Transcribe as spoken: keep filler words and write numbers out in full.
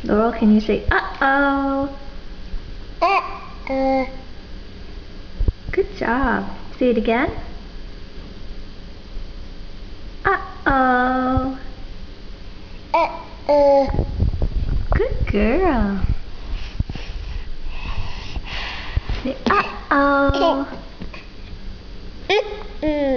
Laurel, can you say uh-oh? Uh-oh. Good job. Say it again. Uh-oh. Uh-oh. Good girl. Say uh-oh. Mm-mm.